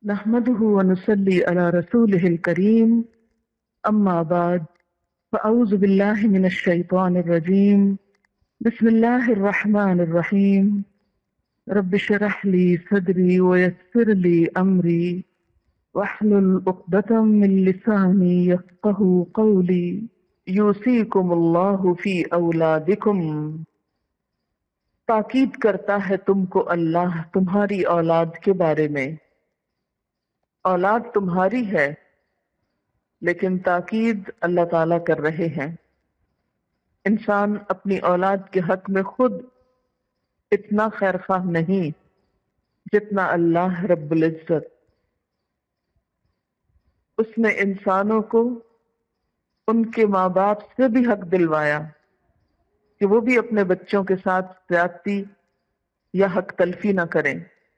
نحمده ونصلي على رسوله الكريم أما بعد فأعوذ بالله من الشيطان الرجيم بسم الله الرحمن الرحيم رب اشرح لي صدري ويسر لي أمري واحلل عقدة من لساني يفقهوا قولي يوصيكم الله في أولادكم تاکید کرتا ہے تم کو اللہ تمہاری اولاد کے بارے میں۔ اولاد تمہاری ہے لیکن تاکید اللہ تعالیٰ کر رہے ہیں۔ انسان اپنی اولاد کے حق میں خود اتنا خیر خواہ نہیں جتنا اللہ رب العزت۔ اس نے انسانوں کو ان کے ماں باپ سے بھی حق دلوایا کہ وہ بھی اپنے بچوں کے ساتھ زیادتی یا حق تلفی نہ کریں۔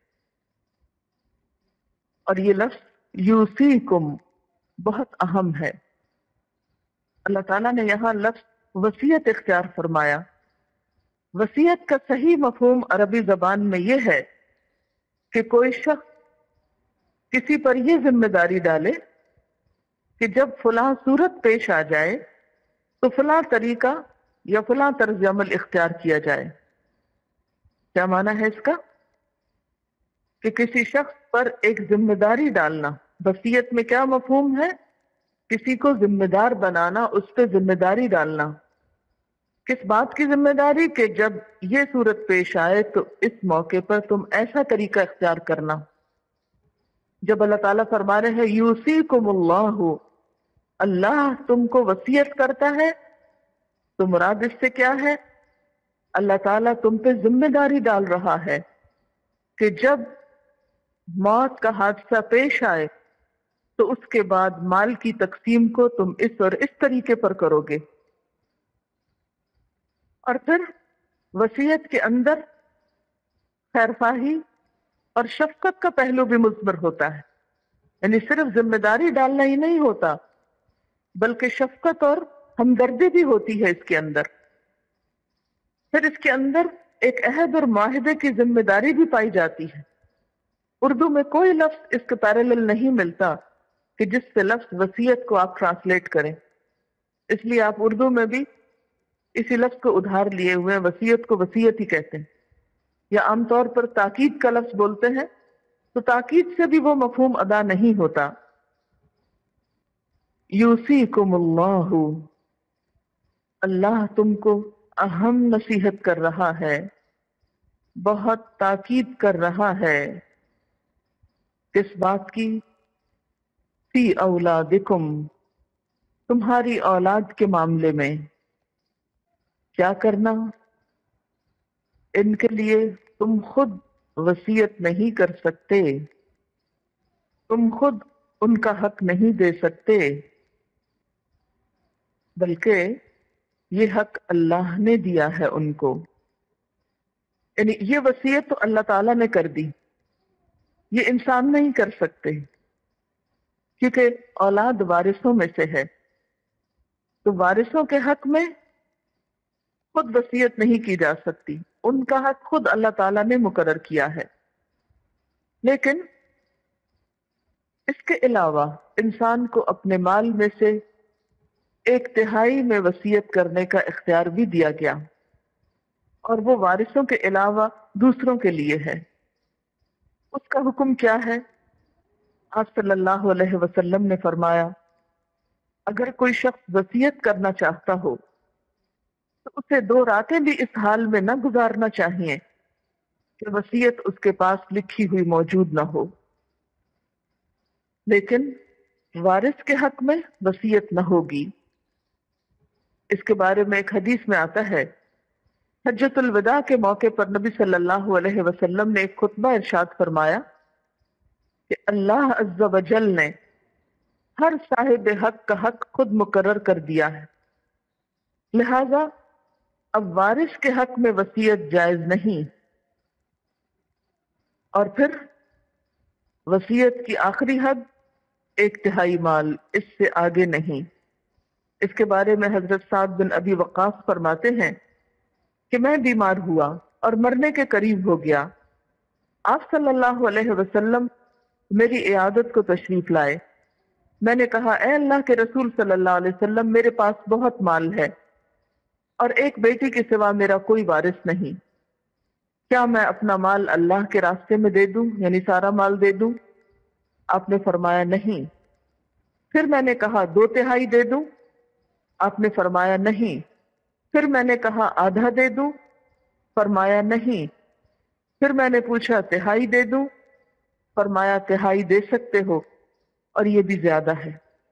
اور یہ لفظ یوصیکم بہت اہم ہے۔ اللہ تعالیٰ نے یہاں لفظ وصیت اختیار فرمایا۔ وصیت کا صحیح مفہوم عربی زبان میں یہ ہے کہ کوئی شخص کسی پر یہ ذمہ داری ڈالے کہ جب فلاں صورت پیش آ جائے تو فلاں طریقہ یا فلاں طرز عمل اختیار کیا جائے۔ کیا معنی ہے اس کا؟ کہ کسی شخص پر ایک ذمہ داری ڈالنا۔ وصیت میں کیا مفہوم ہے؟ کسی کو ذمہ دار بنانا، اس پہ ذمہ داری ڈالنا۔ کس بات کی ذمہ داری؟ کہ جب یہ صورت پیش آئے تو اس موقع پر تم ایسا طریقہ اختیار کرنا۔ جب اللہ تعالیٰ فرما رہے ہیں یوصیکم اللہ، اللہ تم کو وصیت کرتا ہے، تو مراد اس سے کیا ہے؟ اللہ تعالیٰ تم پہ ذمہ داری ڈال رہا ہے کہ جب موت کا حادثہ پیش آئے تو اس کے بعد مال کی تقسیم کو تم اس اور اس طریقے پر کرو گے۔ اور پھر وصیت کے اندر خیر خواہی اور شفقت کا پہلو بھی مضمر ہوتا ہے، یعنی صرف ذمہ داری ڈالنا ہی نہیں ہوتا بلکہ شفقت اور ہمدردی بھی ہوتی ہے اس کے اندر۔ پھر اس کے اندر ایک عہد اور معاہدے کی ذمہ داری بھی پائی جاتی ہے۔ اردو میں کوئی لفظ اس کے پیرالل نہیں ملتا کہ جس سے لفظ وصیت کو آپ ٹرانسلیٹ کریں، اس لیے آپ اردو میں بھی اسی لفظ کو ادھار لیے ہوئے وصیت کو وصیت ہی کہتے ہیں، یا عام طور پر تاکید کا لفظ بولتے ہیں تو تاکید سے بھی وہ مفہوم ادا نہیں ہوتا۔ یوصیکم اللہ، اللہ تم کو اہم نصیحت کر رہا ہے، بہت تاکید کر رہا ہے۔ کس بات کی؟ فی اولادکم، تمہاری اولاد کے معاملے میں۔ کیا کرنا؟ ان کے لیے تم خود وصیت نہیں کر سکتے، تم خود ان کا حق نہیں دے سکتے، بلکہ یہ حق اللہ نے دیا ہے ان کو۔ یعنی یہ وصیت تو اللہ تعالیٰ نے کر دی، یہ انسان نہیں کر سکتے، کیونکہ اولاد وارثوں میں سے ہے، تو وارثوں کے حق میں خود وصیت نہیں کی جا سکتی، ان کا حق خود اللہ تعالیٰ نے مقرر کیا ہے۔ لیکن اس کے علاوہ انسان کو اپنے مال میں سے 1/3 میں وصیت کرنے کا اختیار بھی دیا گیا، اور وہ وارثوں کے علاوہ دوسروں کے لیے ہے۔ اس کا حکم کیا ہے؟ آپ صلی اللہ علیہ وسلم نے فرمایا اگر کوئی شخص وصیت کرنا چاہتا ہو تو اسے 2 راتیں بھی اس حال میں نہ گزارنا چاہیے کہ وصیت اس کے پاس لکھی ہوئی موجود نہ ہو۔ لیکن وارث کے حق میں وصیت نہ ہوگی۔ اس کے بارے میں ایک حدیث میں آتا ہے، حجۃ الوداع کے موقع پر نبی صلی اللہ علیہ وسلم نے ایک خطبہ ارشاد فرمایا کہ اللہ عز و جل نے ہر صاحب حق کا حق خود مقرر کر دیا ہے، لہذا اب وارث کے حق میں وصیت جائز نہیں۔ اور پھر وصیت کی آخری حد 1/3 مال، اس سے آگے نہیں۔ اس کے بارے میں حضرت سعد بن ابی وقاص فرماتے ہیں کہ میں بیمار ہوا اور مرنے کے قریب ہو گیا۔ آپ صلی اللہ علیہ وسلم میری عیادت کو تشریف لائے۔ میں نے کہا اے اللہ کے رسول صلی اللہ علیہ وسلم، میرے پاس بہت مال ہے اور ایک بیٹی کے سوا میرا کوئی وارث نہیں، کیا میں اپنا مال اللہ کے راستے میں دے دوں، یعنی سارا مال دے دوں؟ آپ نے فرمایا نہیں۔ پھر میں نے کہا 2/3 دے دوں؟ آپ نے فرمایا نہیں۔ پھر میں نے کہا آدھا دے دوں؟ فرمایا نہیں۔ پھر میں نے پوچھا 1/3 دے دوں؟ فرمایا 1/3 دے سکتے ہو، اور یہ بھی زیادہ ہے۔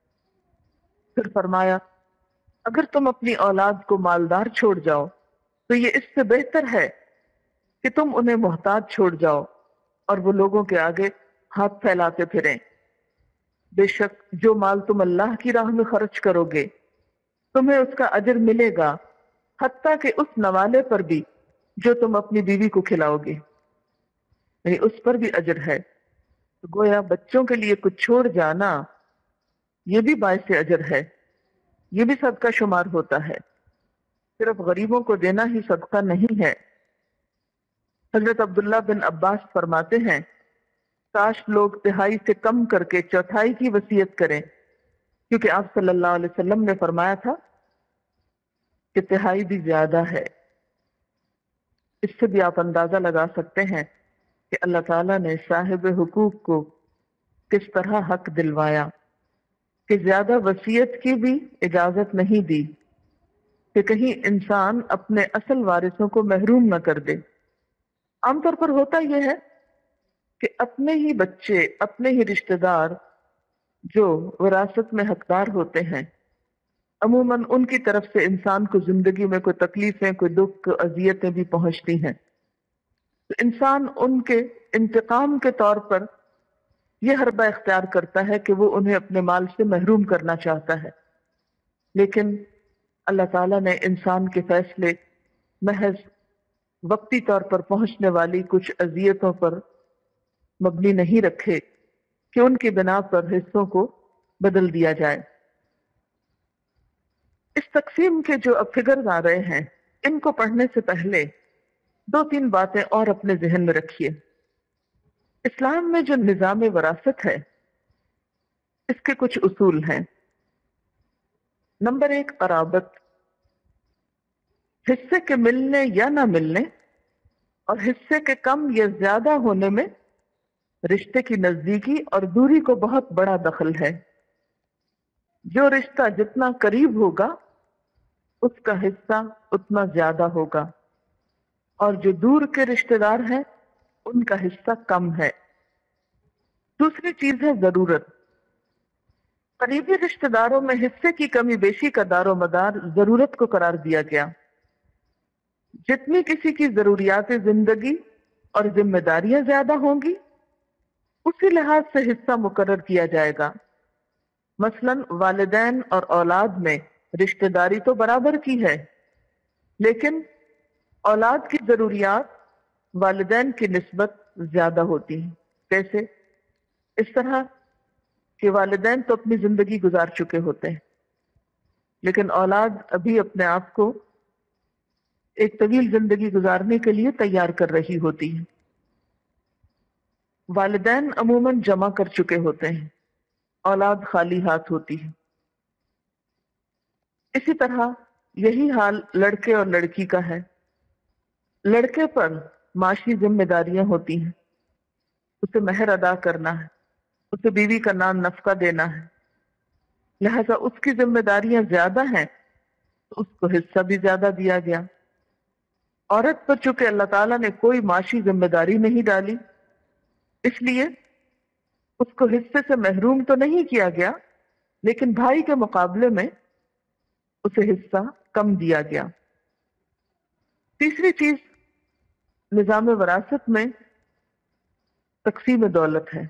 پھر فرمایا اگر تم اپنی اولاد کو مالدار چھوڑ جاؤ تو یہ اس سے بہتر ہے کہ تم انہیں محتاج چھوڑ جاؤ اور وہ لوگوں کے آگے ہاتھ پھیلاتے پھریں۔ بے شک جو مال تم اللہ کی راہ میں خرچ کرو گے تمہیں اس کا اجر ملے گا، حتیٰ کہ اس نوالے پر بھی جو تم اپنی بیوی کو کھلاؤ گے، یعنی اس پر بھی اجر ہے۔ تو گویا بچوں کے لیے کچھ چھوڑ جانا یہ بھی باعث اجر ہے، یہ بھی صدقہ شمار ہوتا ہے، صرف غریبوں کو دینا ہی صدقہ نہیں ہے۔ حضرت عبداللہ بن عباس فرماتے ہیں کاش لوگ 1/3 سے کم کر کے 1/4 کی وصیت کریں، کیونکہ آپ صلی اللہ علیہ وسلم نے فرمایا تھا کہ 1/3 بھی زیادہ ہے۔ اس سے بھی آپ اندازہ لگا سکتے ہیں کہ اللہ تعالیٰ نے صاحب حقوق کو کس طرح حق دلوایا، کہ زیادہ وصیت کی بھی اجازت نہیں دی، کہ کہیں انسان اپنے اصل وارثوں کو محروم نہ کر دے۔ عام طور پر ہوتا یہ ہے کہ اپنے ہی بچے، اپنے ہی رشتہ دار جو وراثت میں حقدار ہوتے ہیں، عموماً ان کی طرف سے انسان کو زندگی میں کوئی تکلیفیں، کوئی دکھ، کوئی اذیتیں بھی پہنچتی ہیں، تو انسان ان کے انتقام کے طور پر یہ حربہ اختیار کرتا ہے کہ وہ انہیں اپنے مال سے محروم کرنا چاہتا ہے۔ لیکن اللہ تعالیٰ نے انسان کے فیصلے محض وقتی طور پر پہنچنے والی کچھ اذیتوں پر مبنی نہیں رکھے کہ ان کی بنا پر حصوں کو بدل دیا جائے۔ اس تقسیم کے جو اب فگرز آ رہے ہیں، ان کو پڑھنے سے پہلے 2-3 باتیں اور اپنے ذہن میں رکھیے۔ اسلام میں جو نظام وراثت ہے اس کے کچھ اصول ہیں۔ نمبر 1، قرابت، حصے کے ملنے یا نہ ملنے اور حصے کے کم یا زیادہ ہونے میں رشتے کی نزدیکی اور دوری کو بہت بڑا دخل ہے۔ جو رشتہ جتنا قریب ہوگا اس کا حصہ اتنا زیادہ ہوگا، اور جو دور کے رشتہ دار ہیں ان کا حصہ کم ہے۔ دوسری چیز ہے ضرورت۔ قریبی رشتہ داروں میں حصے کی کمی بیشی کا دار و مدار ضرورت کو قرار دیا گیا۔ جتنی کسی کی ضروریات زندگی اور ذمہ داریاں زیادہ ہوں گی اسی لحاظ سے حصہ مقرر کیا جائے گا۔ مثلا والدین اور اولاد میں رشتہ داری تو برابر کی ہے، لیکن اولاد کی ضروریات والدین کی نسبت زیادہ ہوتی ہیں۔ کیسے؟ اس طرح کہ والدین تو اپنی زندگی گزار چکے ہوتے ہیں، لیکن اولاد ابھی اپنے آپ کو ایک طویل زندگی گزارنے کے لیے تیار کر رہی ہوتی ہے۔ والدین عموماً جمع کر چکے ہوتے ہیں، اولاد خالی ہاتھ ہوتی ہے۔ اسی طرح یہی حال لڑکے اور لڑکی کا ہے۔ لڑکے پر معاشی ذمہ داریاں ہوتی ہیں، اسے مہر ادا کرنا ہے، اسے بیوی کا نان نفقہ دینا ہے، لہذا اس کی ذمہ داریاں زیادہ ہیں تو اس کو حصہ بھی زیادہ دیا گیا۔ عورت پر چونکہ اللہ تعالیٰ نے کوئی معاشی ذمہ داری نہیں ڈالی، اس لیے اس کو حصے سے محروم تو نہیں کیا گیا، لیکن بھائی کے مقابلے میں اسے حصہ کم دیا گیا۔ تیسری چیز نظام وراثت میں تقسیم دولت ہے۔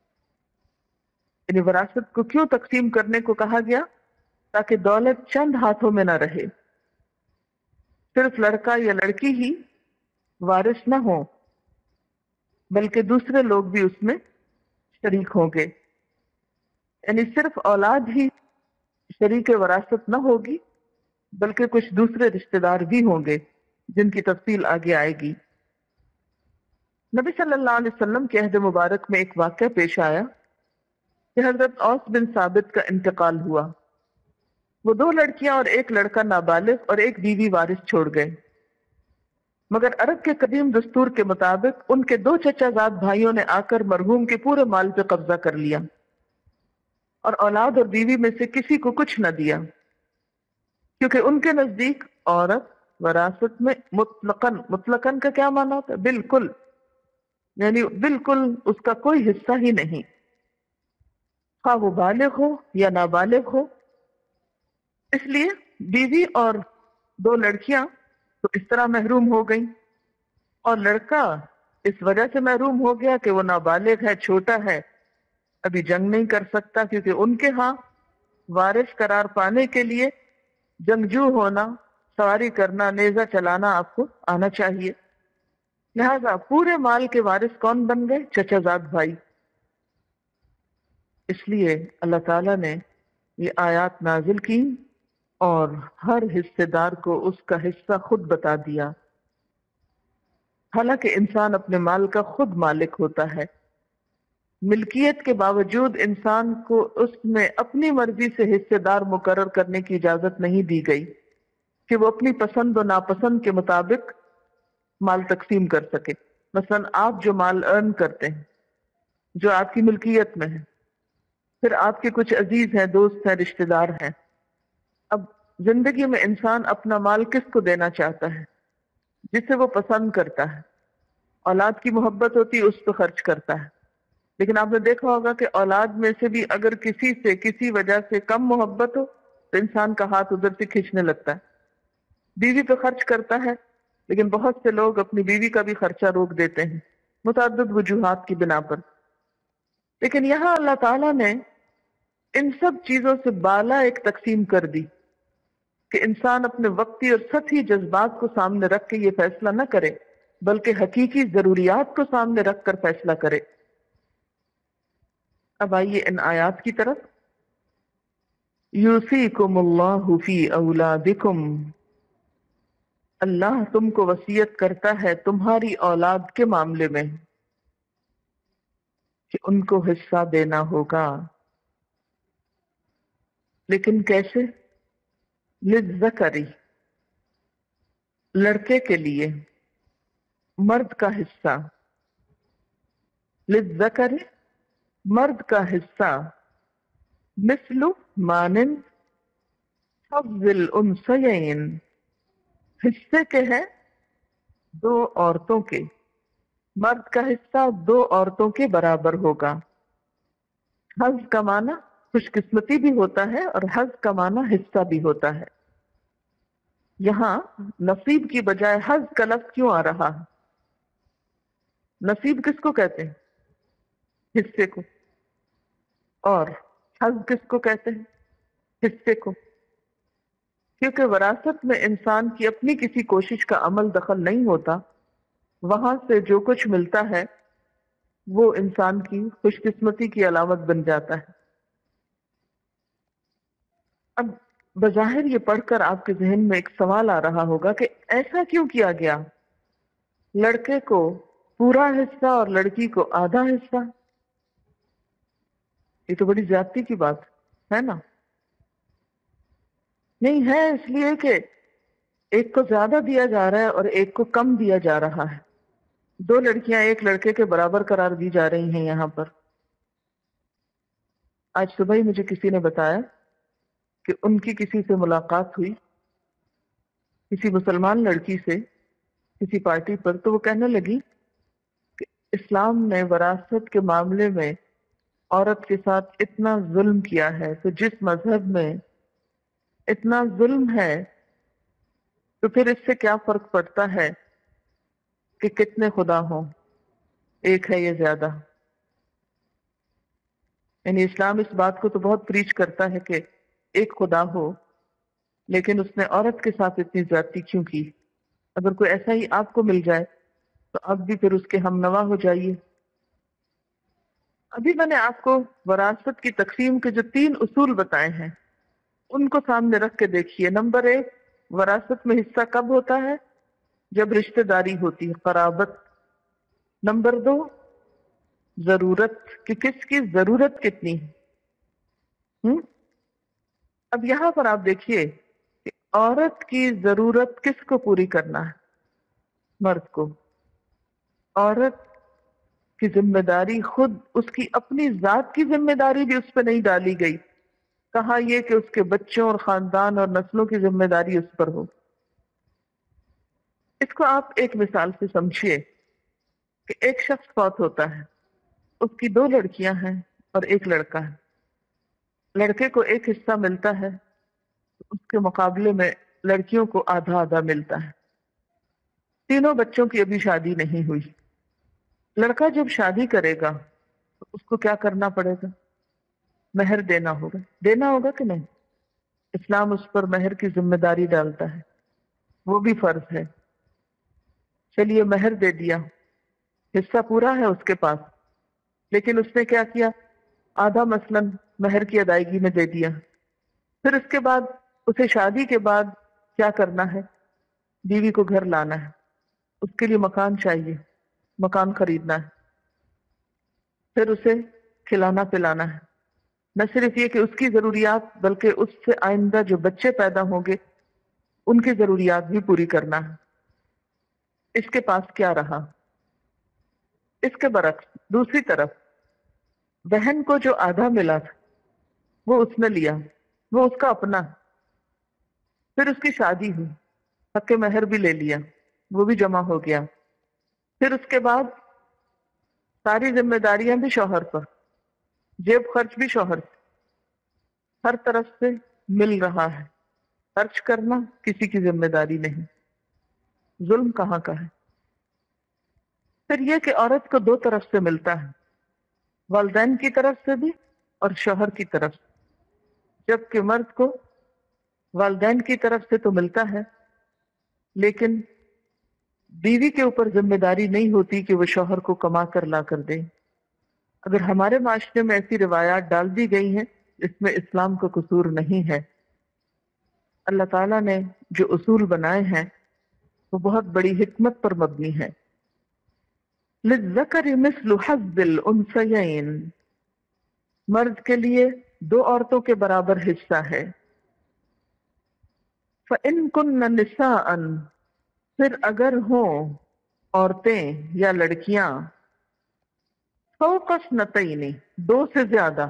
یعنی وراثت کو کیوں تقسیم کرنے کو کہا گیا؟ تاکہ دولت چند ہاتھوں میں نہ رہے، صرف لڑکا یا لڑکی ہی وارث نہ ہو بلکہ دوسرے لوگ بھی اس میں شریک ہوں گے۔ یعنی صرف اولاد ہی شریک وراثت نہ ہوگی بلکہ کچھ دوسرے رشتہ دار بھی ہوں گے جن کی تفصیل آگے آئے گی۔ نبی صلی اللہ علیہ وسلم کے عہد مبارک میں ایک واقعہ پیش آیا کہ حضرت اوس بن ثابت کا انتقال ہوا۔ وہ 2 لڑکیاں اور 1 لڑکا نابالغ اور 1 بیوی وارث چھوڑ گئے، مگر عرب کے قدیم دستور کے مطابق ان کے 2 چچا زاد بھائیوں نے آ کر مرحوم کے پورے مال پہ قبضہ کر لیا اور اولاد اور بیوی میں سے کسی کو کچھ نہ دیا، کیونکہ ان کے نزدیک عورت وراثت میں مطلقاً کا کیا معنی ہوتا ہے؟ بالکل، یعنی بالکل اس کا کوئی حصہ ہی نہیں، خواہ وہ بالغ ہو یا نابالغ ہو۔ اس لیے بیوی اور 2 لڑکیاں تو اس طرح محروم ہو گئیں، اور لڑکا اس وجہ سے محروم ہو گیا کہ وہ نابالغ ہے، چھوٹا ہے، ابھی جنگ نہیں کر سکتا، کیونکہ ان کے ہاں وارث قرار پانے کے لیے جنگجو ہونا، سواری کرنا، نیزہ چلانا آپ کو آنا چاہیے۔ لہذا پورے مال کے وارث کون بن گئے؟ چچا زاد بھائی۔ اس لیے اللہ تعالیٰ نے یہ آیات نازل کی اور ہر حصے دار کو اس کا حصہ خود بتا دیا، حالانکہ انسان اپنے مال کا خود مالک ہوتا ہے۔ ملکیت کے باوجود انسان کو اس میں اپنی مرضی سے حصے دار مقرر کرنے کی اجازت نہیں دی گئی کہ وہ اپنی پسند و ناپسند کے مطابق مال تقسیم کر سکے۔ مثلا آپ جو مال ارن کرتے ہیں، جو آپ کی ملکیت میں ہے، پھر آپ کے کچھ عزیز ہیں، دوست ہیں، رشتہ دار ہیں۔ اب زندگی میں انسان اپنا مال کس کو دینا چاہتا ہے؟ جسے وہ پسند کرتا ہے۔ اولاد کی محبت ہوتی ہے، اس پہ خرچ کرتا ہے، لیکن آپ نے دیکھا ہوگا کہ اولاد میں سے بھی اگر کسی سے کسی وجہ سے کم محبت ہو تو انسان کا ہاتھ ادھر سے کھینچنے لگتا ہے۔ بیوی پہ خرچ کرتا ہے، لیکن بہت سے لوگ اپنی بیوی کا بھی خرچہ روک دیتے ہیں متعدد وجوہات کی بنا پر۔ لیکن یہاں اللہ تعالیٰ نے ان سب چیزوں سے بالا ایک تقسیم کر دی کہ انسان اپنے وقتی اور سطحی جذبات کو سامنے رکھ کے یہ فیصلہ نہ کرے، بلکہ حقیقی ضروریات کو سامنے رکھ کر فیصلہ کرے۔ اب آئیے ان آیات کی طرف۔ یوصیکم اللہ فی اولادکم، اللہ تم کو وصیت کرتا ہے تمہاری اولاد کے معاملے میں کہ ان کو حصہ دینا ہوگا، لیکن کیسے؟ للذکری، لڑکے کے لیے مرد کا حصہ، للذکر مرد کا حصہ، مثل مانند حظ الانثیین، حصے کے ہیں 2 عورتوں کے، مرد کا حصہ 2 عورتوں کے برابر ہوگا۔ حظ کا معنی خوش قسمتی بھی ہوتا ہے اور حظ کا معنی حصہ بھی ہوتا ہے۔ یہاں نصیب کی بجائے حظ کا لفظ کیوں آ رہا ہے؟ نصیب کس کو کہتے ہیں؟ حصے کو۔ اور حظ کس کو کہتے ہیں؟ حصے کو۔ کیونکہ وراثت میں انسان کی اپنی کسی کوشش کا عمل دخل نہیں ہوتا، وہاں سے جو کچھ ملتا ہے وہ انسان کی خوش قسمتی کی علامت بن جاتا ہے۔ اب بظاہر یہ پڑھ کر آپ کے ذہن میں ایک سوال آ رہا ہوگا کہ ایسا کیوں کیا گیا؟ لڑکے کو پورا حصہ اور لڑکی کو آدھا حصہ؟ یہ تو بڑی زیادتی کی بات ہے نا؟ نہیں ہے، اس لیے کہ ایک کو زیادہ دیا جا رہا ہے اور ایک کو کم دیا جا رہا ہے۔ 2 لڑکیاں 1 لڑکے کے برابر قرار دی جا رہی ہیں یہاں پر۔ آج صبح ہی مجھے کسی نے بتایا کہ ان کی کسی سے ملاقات ہوئی، کسی مسلمان لڑکی سے کسی پارٹی پر، تو وہ کہنے لگی کہ اسلام نے وراثت کے معاملے میں عورت کے ساتھ اتنا ظلم کیا ہے، تو جس مذہب میں اتنا ظلم ہے تو پھر اس سے کیا فرق پڑتا ہے کہ کتنے خدا ہوں، ایک ہے یا زیادہ؟ یعنی اسلام اس بات کو تو بہت پریچ کرتا ہے کہ ایک خدا ہو، لیکن اس نے عورت کے ساتھ اتنی زیادتی کیوں کی؟ اگر کوئی ایسا ہی آپ کو مل جائے تو آپ بھی پھر اس کے ہم نوا ہو جائیے۔ ابھی میں نے آپ کو وراثت کی تقسیم کے جو 3 اصول بتائے ہیں ان کو سامنے رکھ کے دیکھیے۔ نمبر 1، وراثت میں حصہ کب ہوتا ہے؟ جب رشتہ داری ہوتی ہے، قرابت۔ نمبر 2، ضرورت کہ کس کی ضرورت کتنی ہے۔ اب یہاں پر آپ دیکھیے کہ عورت کی ضرورت کس کو پوری کرنا ہے؟ مرد کو۔ عورت کی ذمہ داری خود، اس کی اپنی ذات کی ذمہ داری بھی اس پہ نہیں ڈالی گئی، کہا یہ کہ اس کے بچوں اور خاندان اور نسلوں کی ذمہ داری اس پر ہو۔ اس کو آپ ایک مثال سے سمجھیے کہ ایک شخص فوت ہوتا ہے، اس کی 2 لڑکیاں ہیں اور 1 لڑکا ہے۔ لڑکے کو ایک حصہ ملتا ہے، اس کے مقابلے میں لڑکیوں کو آدھا آدھا ملتا ہے۔ تینوں بچوں کی ابھی شادی نہیں ہوئی۔ لڑکا جب شادی کرے گا تو اس کو کیا کرنا پڑے گا؟ مہر دینا ہوگا کہ نہیں؟ اسلام اس پر مہر کی ذمہ داری ڈالتا ہے، وہ بھی فرض ہے۔ چلیے مہر دے دیا، حصہ پورا ہے اس کے پاس، لیکن اس نے کیا کیا؟ آدھا مثلاً مہر کی ادائیگی میں دے دیا۔ پھر اس کے بعد اسے شادی کے بعد کیا کرنا ہے؟ بیوی کو گھر لانا ہے، اس کے لیے مکان چاہیے، مکان خریدنا ہے، پھر اسے کھلانا پلانا ہے۔ نہ صرف یہ کہ اس کی ضروریات، بلکہ اس سے آئندہ جو بچے پیدا ہوں گے ان کی ضروریات بھی پوری کرنا ہے۔ اس کے پاس کیا رہا؟ اس کے برعکس دوسری طرف بہن کو جو آدھا ملا تھا وہ اس نے لیا، وہ اس کا اپنا۔ پھر اس کی شادی ہوئی، حق مہر بھی لے لیا، وہ بھی جمع ہو گیا۔ پھر اس کے بعد ساری ذمہ داریاں بھی شوہر پر، جیب خرچ بھی شوہر سے، ہر طرف سے مل رہا ہے۔ خرچ کرنا کسی کی ذمہ داری نہیں، ظلم کہاں کا ہے؟ پھر یہ کہ عورت کو 2 طرف سے ملتا ہے، والدین کی طرف سے بھی اور شوہر کی طرف سے، جبکہ مرد کو والدین کی طرف سے تو ملتا ہے، لیکن بیوی کے اوپر ذمہ داری نہیں ہوتی کہ وہ شوہر کو کما کر لا کر دے۔ اگر ہمارے معاشرے میں ایسی روایات ڈال دی گئی ہیں، اس میں اسلام کا قصور نہیں ہے۔ اللہ تعالیٰ نے جو اصول بنائے ہیں وہ بہت بڑی حکمت پر مبنی ہے۔ للذکر مثل حظ الانثیین، مرد کے لیے 2 عورتوں کے برابر حصہ ہے۔ فَإِن كُنَّ نِسَاءً، پھر اگر ہوں عورتیں یا لڑکیاں، فوق اثنتین، 2 سے زیادہ،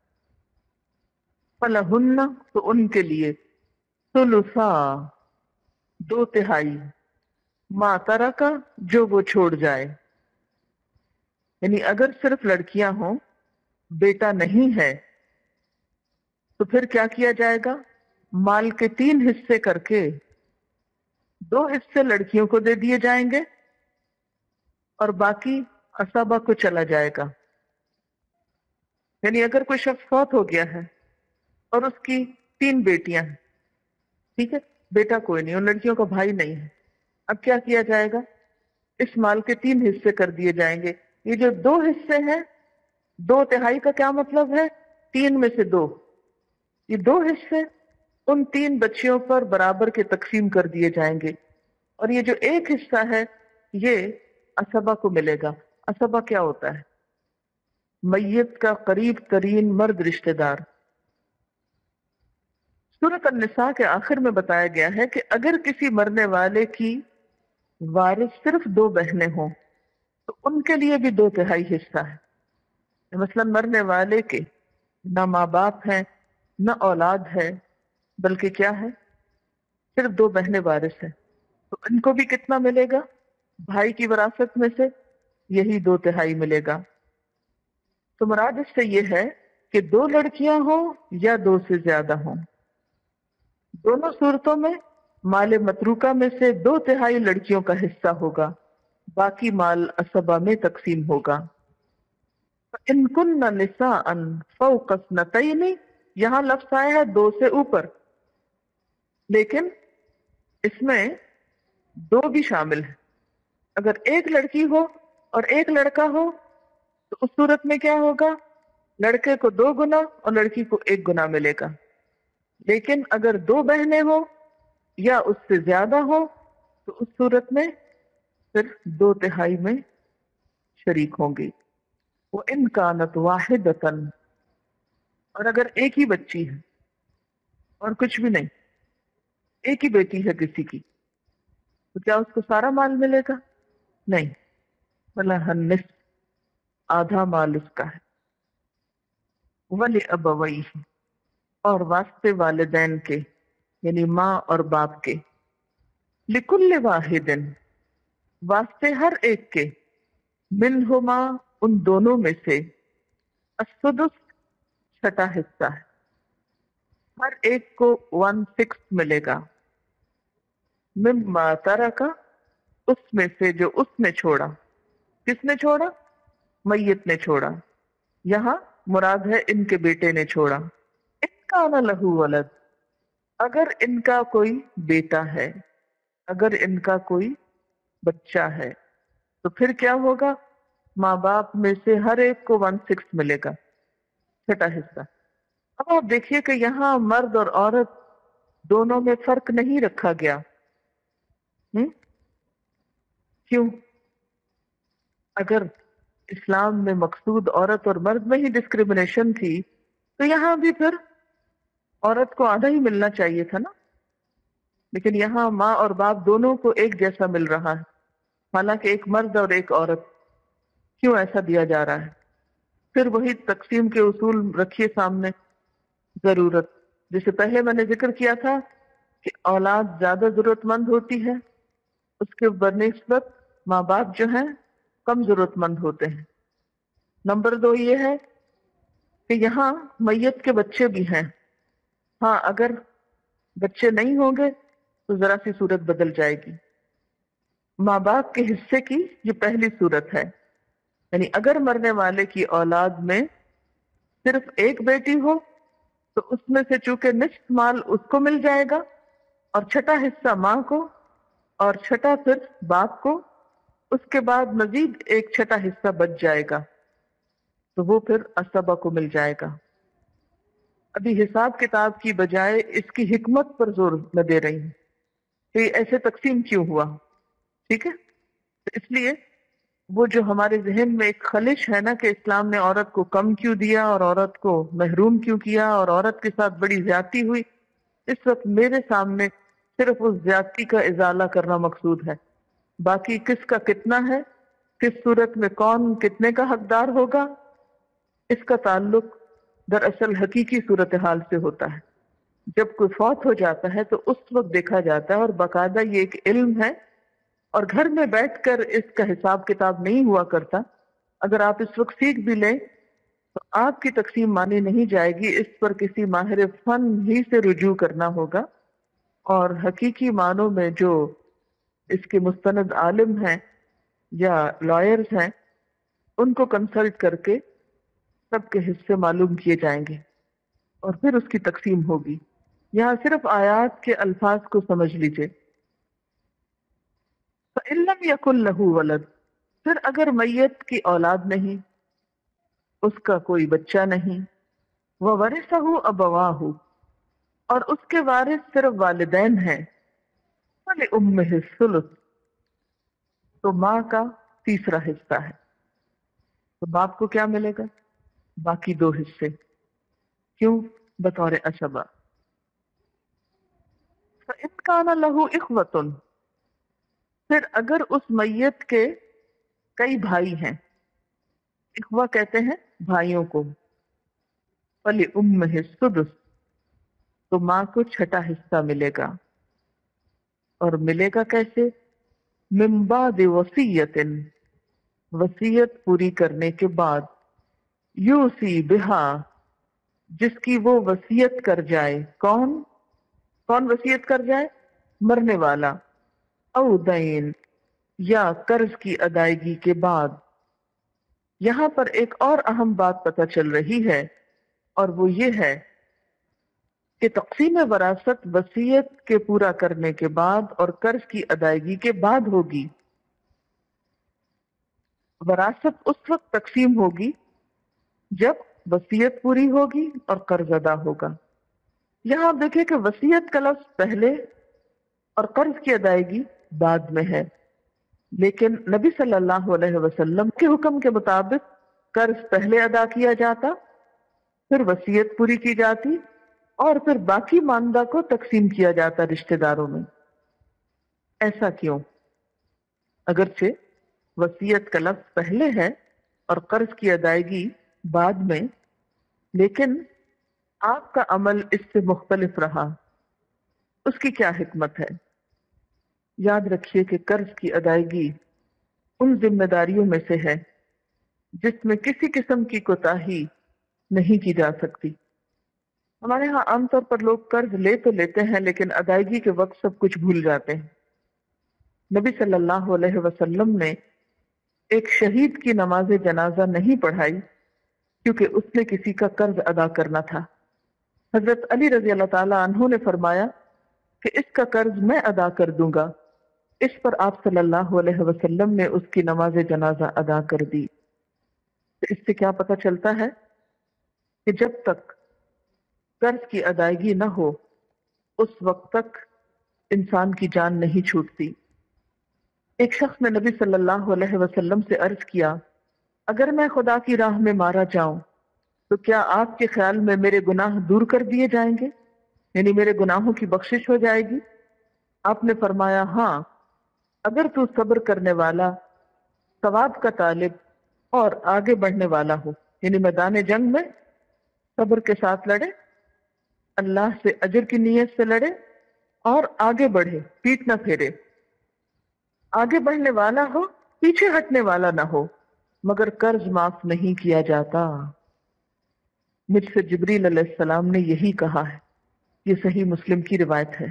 فَلَهُنَّ، تو ان کے لیے، ثلثا، 2/3، ما ترک، جو وہ چھوڑ جائے۔ یعنی اگر صرف لڑکیاں ہوں، بیٹا نہیں ہے، تو پھر کیا کیا جائے گا؟ مال کے 3 حصے کر کے 2 حصے لڑکیوں کو دے دیے جائیں گے اور باقی عصبہ کو چلا جائے گا۔ یعنی اگر کوئی شخص فوت ہو گیا ہے اور اس کی 3 بیٹیاں ہیں، ٹھیک ہے، بیٹا کوئی نہیں، ان لڑکیوں کا بھائی نہیں ہے، اب کیا کیا جائے گا؟ اس مال کے 3 حصے کر دیے جائیں گے۔ یہ جو 2 حصے ہیں، 2/3 کا کیا مطلب ہے؟ 3 میں سے 2، یہ 2 حصے ان 3 بچیوں پر برابر کے تقسیم کر دیے جائیں گے، اور یہ جو 1 حصہ ہے یہ عصبہ کو ملے گا۔ عصبہ کیا ہوتا ہے؟ میت کا قریب ترین مرد رشتہ دار۔ سورۃ النساء کے آخر میں بتایا گیا ہے کہ اگر کسی مرنے والے کی وارث صرف 2 بہنیں ہوں تو ان کے لیے بھی 2/3 حصہ ہے۔ مثلا مرنے والے کے نہ ماں باپ ہیں، نہ اولاد ہے، بلکہ کیا ہے؟ صرف 2 بہنیں وارث ہیں، تو ان کو بھی کتنا ملے گا؟ بھائی کی وراثت میں سے یہی 2/3 ملے گا۔ تو مراد اس سے یہ ہے کہ 2 لڑکیاں ہوں یا 2 سے زیادہ ہوں، دونوں صورتوں میں مال متروکہ میں سے 2/3 لڑکیوں کا حصہ ہوگا، باقی مال عصبہ میں تقسیم ہوگا۔ ان کن نساء فوق اثنتین، یہاں لفظ آیا ہے 2 سے اوپر، لیکن اس میں 2 بھی شامل ہے۔ اگر ایک لڑکی ہو اور ایک لڑکا ہو تو اس صورت میں کیا ہوگا؟ لڑکے کو 2 گنا اور لڑکی کو 1 گنا ملے گا۔ لیکن اگر 2 بہنیں ہو یا اس سے زیادہ ہو تو اس صورت میں صرف 2/3 میں شریک ہوں گے. وَإِنْ كَانَتْ وَاحِدَةً، اور اگر ایک ہی بچی ہے اور کچھ بھی نہیں، ایک ہی بیٹی ہے کسی کی، تو کیا اس کو سارا مال ملے گا؟ نہیں. وَلَهَا النِّصْفُ، آدھا مال اس کا ہے. وَلِأَبَوَيْهِ، اور واسطے والدین کے یعنی ماں اور باپ کے. لِكُلِّ وَاحِدٍ، واسطے ہر ایک کے. منہما، ان دونوں میں سے. السدس، چھٹا حصہ ہے. ہر ایک کو 1/6 ملے گا. مما ترکا، اس میں سے جو اس نے چھوڑا. کس نے چھوڑا؟ میت نے چھوڑا. یہاں مراد ہے ان کے بیٹے نے چھوڑا. ان کان لہ ولد، اگر ان کا کوئی بیٹا ہے، اگر ان کا کوئی بچہ ہے، تو پھر کیا ہوگا؟ ماں باپ میں سے ہر ایک کو 1/6 ملے گا، چھٹا حصہ. اب آپ دیکھیے کہ یہاں مرد اور عورت دونوں میں فرق نہیں رکھا گیا. کیوں؟ اگر اسلام میں مقصود عورت اور مرد میں ہی ڈسکریمنیشن تھی تو یہاں بھی پھر عورت کو آدھا ہی ملنا چاہیے تھا نا. لیکن یہاں ماں اور باپ دونوں کو ایک جیسا مل رہا ہے، حالانکہ ایک مرد اور ایک عورت. کیوں ایسا دیا جا رہا ہے؟ پھر وہی تقسیم کے اصول رکھیے سامنے. ضرورت، جیسے پہلے میں نے ذکر کیا تھا کہ اولاد زیادہ ضرورت مند ہوتی ہے، اس کے بنسبت ماں باپ جو ہیں کم ضرورت مند ہوتے ہیں. نمبر 2 یہ ہے کہ یہاں میت کے بچے بھی ہیں. ہاں، اگر بچے نہیں ہوں گے تو ذرا سی صورت بدل جائے گی. ماں باپ کے حصے کی یہ پہلی صورت ہے. یعنی اگر مرنے والے کی اولاد میں صرف ایک بیٹی ہو تو اس میں سے چونکہ نصف مال اس کو مل جائے گا، اور چھٹا حصہ ماں کو، اور چھٹا پھر باپ کو. اس کے بعد مزید ایک چھٹا حصہ بچ جائے گا تو وہ پھر اسبا کو مل جائے گا. ابھی حساب کتاب کی بجائے اس کی حکمت پر زور میں دے رہی ہوں کہ یہ ایسے تقسیم کیوں ہوا. ٹھیک ہے؟ تو اس لیے وہ جو ہمارے ذہن میں ایک خلش ہے نا کہ اسلام نے عورت کو کم کیوں دیا اور عورت کو محروم کیوں کیا اور عورت کے ساتھ بڑی زیادتی ہوئی، اس وقت میرے سامنے صرف اس زیادتی کا ازالہ کرنا مقصود ہے. باقی کس کا کتنا ہے، کس صورت میں کون کتنے کا حقدار ہوگا، اس کا تعلق دراصل حقیقی صورتحال سے ہوتا ہے. جب کوئی فوت ہو جاتا ہے تو اس وقت دیکھا جاتا ہے، اور باقاعدہ یہ ایک علم ہے، اور گھر میں بیٹھ کر اس کا حساب کتاب نہیں ہوا کرتا. اگر آپ اس وقت سیکھ بھی لیں تو آپ کی تقسیم مانی نہیں جائے گی، اس پر کسی ماہر فن ہی سے رجوع کرنا ہوگا. اور حقیقی معنوں میں جو اس کے مستند عالم ہیں یا لائرز ہیں، ان کو کنسلٹ کر کے سب کے حصے معلوم کیے جائیں گے اور پھر اس کی تقسیم ہوگی. یہاں صرف آیات کے الفاظ کو سمجھ لیجئے. فَإِن لَّمْ يَكُن لَّهُ وَلَدٌ، پھر اگر میت کی اولاد نہیں، اس کا کوئی بچہ نہیں. وَوَرِثَهُ أَبَوَاهُ، اور اس کے وارث صرف والدین ہیں. فَلِأُمِّهِ الثُّلُثُ، تو ماں کا تیسرا حصہ ہے. تو باپ کو کیا ملے گا؟ باقی 2 حصے. کیوں؟ بطور اسبا. فَإِن كَانَ لَهُ إِخْوَةٌ، پھر اگر اس میت کے کئی بھائی ہیں، اخوہ کہتے ہیں بھائیوں کو. فَلِأُمِّهِ السُّدُسُ، تو ماں کو چھٹا حصہ ملے گا. اور ملے گا کیسے؟ مِن بَعْدِ وَصِيَّةٍ، وصیت پوری کرنے کے بعد. یوسی بہا، جس کی وہ وصیت کر جائے. کون وصیت کر جائے؟ مرنے والا. او دین، یا قرض کی ادائیگی کے بعد. یہاں پر ایک اور اہم بات پتہ چل رہی ہے، اور وہ یہ ہے کہ تقسیم وراثت وصیت کے پورا کرنے کے بعد اور قرض کی ادائیگی کے بعد ہوگی. وراثت اس وقت تقسیم ہوگی جب وصیت پوری ہوگی اور قرض ادا ہوگا. یہاں آپ دیکھیں کہ وصیت کا لفظ پہلے اور قرض کی ادائیگی بعد میں ہے. لیکن نبی صلی اللہ علیہ وسلم کے حکم کے مطابق قرض پہلے ادا کیا جاتا، پھر وصیت پوری کی جاتی، اور پھر باقی ماندہ کو تقسیم کیا جاتا رشتہ داروں میں۔ ایسا کیوں؟ اگرچہ وصیت کا لفظ پہلے ہے اور قرض کی ادائیگی بعد میں، لیکن آپ کا عمل اس سے مختلف رہا۔ اس کی کیا حکمت ہے؟ یاد رکھیے کہ قرض کی ادائیگی ان ذمہ داریوں میں سے ہے جس میں کسی قسم کی کوتاہی نہیں کی جا سکتی۔ ہمارے ہاں عام طور پر لوگ قرض لے تو لیتے ہیں لیکن ادائیگی کے وقت سب کچھ بھول جاتے ہیں۔ نبی صلی اللہ علیہ وسلم نے ایک شہید کی نماز جنازہ نہیں پڑھائی کیونکہ اس نے کسی کا قرض ادا کرنا تھا۔ حضرت علی رضی اللہ تعالیٰ عنہ نے فرمایا کہ اس کا قرض میں ادا کر دوں گا۔ اس پر آپ صلی اللہ علیہ وسلم نے اس کی نماز جنازہ ادا کر دی۔ تو اس سے کیا پتہ چلتا ہے کہ جب تک قرض کی ادائیگی نہ ہو اس وقت تک انسان کی جان نہیں چھوٹتی۔ ایک شخص نے نبی صلی اللہ علیہ وسلم سے عرض کیا، اگر میں خدا کی راہ میں مارا جاؤں تو کیا آپ کے خیال میں میرے گناہ دور کر دیے جائیں گے؟ یعنی میرے گناہوں کی بخشش ہو جائے گی؟ آپ نے فرمایا، ہاں، اگر تو صبر کرنے والا، ثواب کا طالب اور آگے بڑھنے والا ہو، یعنی میدان جنگ میں صبر کے ساتھ لڑے، اللہ سے اجر کی نیت سے لڑے اور آگے بڑھے، پیٹ نہ پھیرے، آگے بڑھنے والا ہو، پیچھے ہٹنے والا نہ ہو، مگر قرض معاف نہیں کیا جاتا۔ مجھ سے جبریل علیہ السلام نے یہی کہا ہے۔ یہ صحیح مسلم کی روایت ہے۔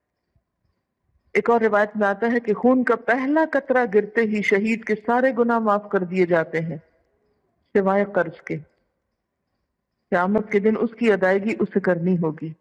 ایک اور روایت میں آتا ہے کہ خون کا پہلا قطرہ گرتے ہی شہید کے سارے گناہ معاف کر دیے جاتے ہیں سوائے قرض کے۔ قیامت کے دن اس کی ادائیگی اسے کرنی ہوگی،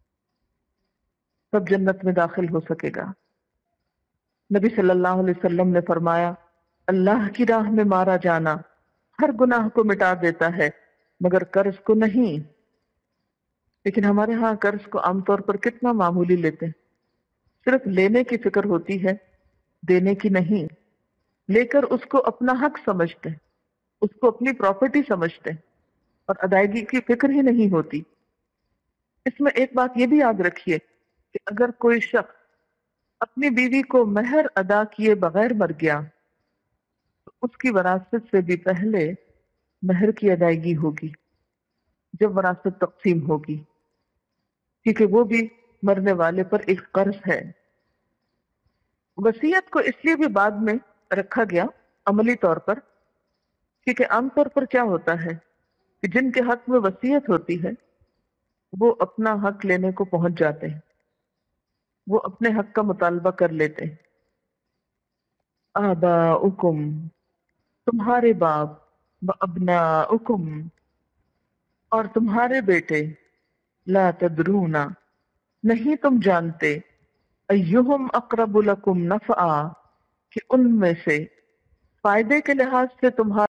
تب جنت میں داخل ہو سکے گا۔ نبی صلی اللہ علیہ وسلم نے فرمایا، اللہ کی راہ میں مارا جانا ہر گناہ کو مٹا دیتا ہے مگر قرض کو نہیں۔ لیکن ہمارے ہاں قرض کو عام طور پر کتنا معمولی لیتے ہیں۔ صرف لینے کی فکر ہوتی ہے، دینے کی نہیں۔ لے کر اس کو اپنا حق سمجھتے ہیں، اس کو اپنی پراپرٹی سمجھتے ہیں اور ادائیگی کی فکر ہی نہیں ہوتی۔ اس میں ایک بات یہ بھی یاد رکھیے کہ اگر کوئی شخص اپنی بیوی کو مہر ادا کیے بغیر مر گیا تو اس کی وراثت سے بھی پہلے مہر کی ادائیگی ہوگی جب وراثت تقسیم ہوگی، کیونکہ وہ بھی مرنے والے پر ایک قرض ہے۔ وصیت کو اس لیے بھی بعد میں رکھا گیا عملی طور پر، کیونکہ عام طور پر کیا ہوتا ہے کہ جن کے حق میں وصیت ہوتی ہے وہ اپنا حق لینے کو پہنچ جاتے ہیں، وہ اپنے حق کا مطالبہ کر لیتے ہیں۔ آباؤکم، تمہارے باپ، وابناؤکم، اور تمہارے بیٹے، لا تدرون، نہیں تم جانتے، ایہم اقرب لکم نفعا، کہ ان میں سے فائدے کے لحاظ سے تمہارا